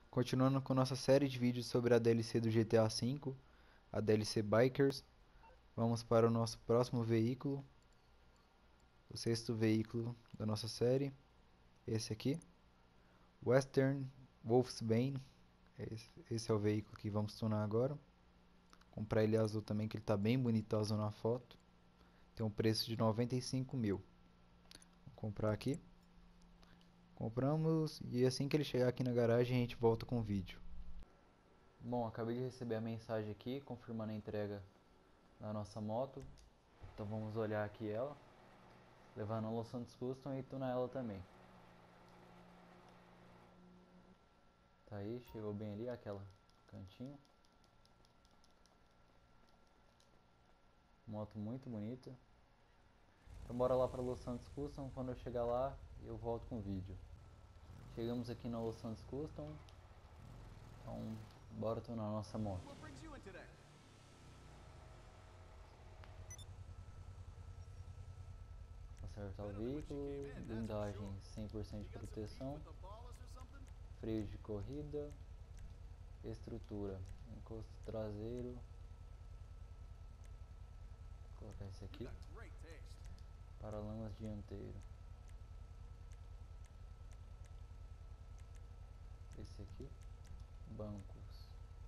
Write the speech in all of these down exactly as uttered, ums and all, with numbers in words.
Continuando com nossa série de vídeos sobre a D L C do G T A cinco, a D L C Bikers, vamos para o nosso próximo veículo, o sexto veículo da nossa série, esse aqui, Western Wolfsbane. Esse, esse é o veículo que vamos tunar agora. Comprar ele azul também, que ele está bem bonito azul na foto. Tem um preço de noventa e cinco mil. Vou comprar aqui. Compramos e assim que ele chegar aqui na garagem a gente volta com o vídeo. Bom, acabei de receber a mensagem aqui confirmando a entrega da nossa moto. Então vamos olhar aqui ela, levar na Los Santos Custom e tunar ela também. Tá aí, chegou bem ali, aquela cantinho. Moto muito bonita. Então bora lá para Los Santos Custom, quando eu chegar lá eu volto com o vídeo. Chegamos aqui na Los Santos Custom, então bora tunar a nossa moto. Acertar o veículo, blindagem cem por cento de proteção, freios de corrida, estrutura, encosto traseiro, vou colocar esse aqui, paralamas dianteiro, esse aqui, bancos,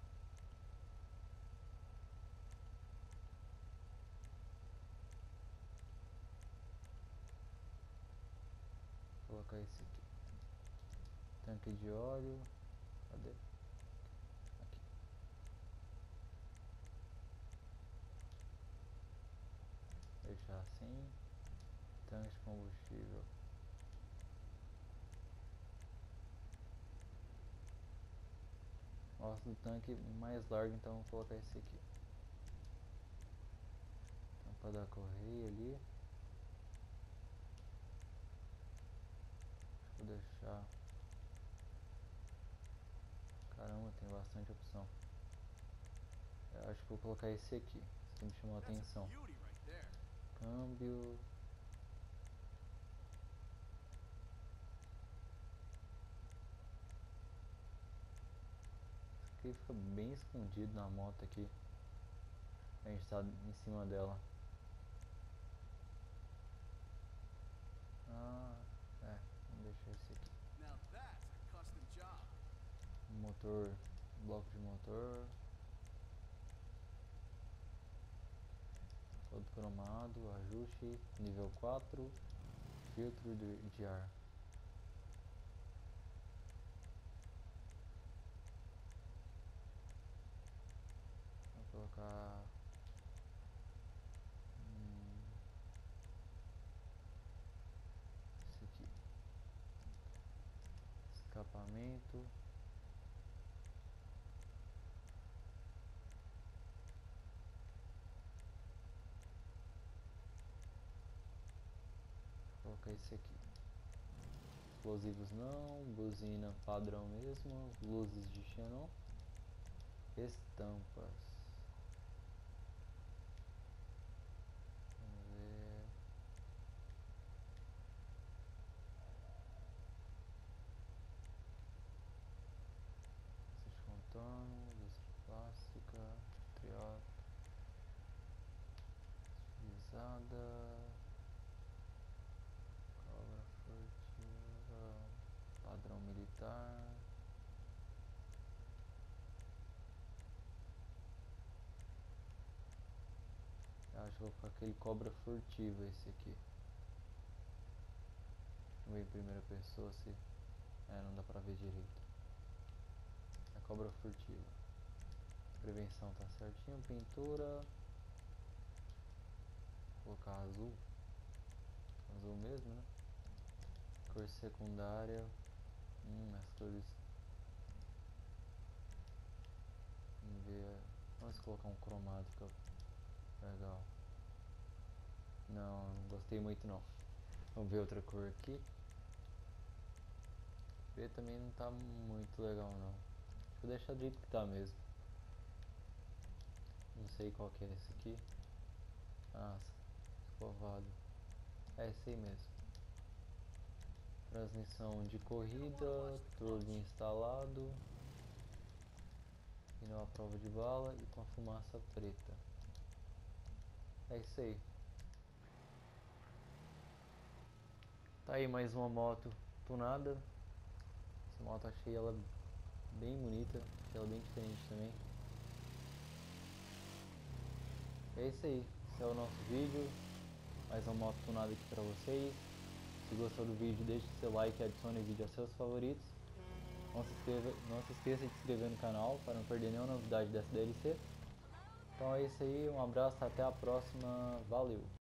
vou colocar esse aqui, tanque de óleo, cadê? Aqui. Deixar assim, tanque de combustível. Gosto do tanque mais largo, então vou colocar esse aqui. Tampa da correia ali. Vou deixar. Caramba, tem bastante opção. Eu acho que vou colocar esse aqui. Esse que me chamou a atenção. Câmbio. Esse aqui fica bem escondido na moto aqui. A gente tá em cima dela. Ah, é. Vamos deixar esse aqui. Motor, bloco de motor. Todo cromado, ajuste, nível quatro, filtro de, de ar. Vou colocar hum, esse aqui, escapamento, vou colocar esse aqui, explosivos não, buzina padrão mesmo, luzes de xenon, estampas. Vamos ver. Esse de contorno, luz plástica, triota, estilizada, cobra furtiva, padrão militar. Eu acho que vou ficar aquele cobra furtiva esse aqui. Vamos ver em primeira pessoa se... É, não dá pra ver direito. É cobra furtiva. Prevenção tá certinho. Pintura. Vou colocar azul. Azul mesmo, né? Cor secundária. Hum, as cores... Vamos ver... Vamos colocar um cromado, fica legal. Não, não gostei muito não. Vamos ver outra cor aqui. B também não tá muito legal não. Vou deixar do jeito que tá mesmo. Não sei qual que é esse aqui. Ah, escovado. É esse aí mesmo. Transmissão de corrida, tudo instalado. pneu à prova de bala e com a fumaça preta. É isso aí. Tá aí mais uma moto tunada. Essa moto achei ela bem bonita, achei ela bem diferente também. É isso aí, esse é o nosso vídeo. Mais uma moto tunada aqui pra vocês. Se gostou do vídeo, deixe seu like e adicione o vídeo aos seus favoritos. Não se, inscreva, não se esqueça de se inscrever no canal para não perder nenhuma novidade dessa D L C. Então é isso aí, um abraço, até a próxima, valeu!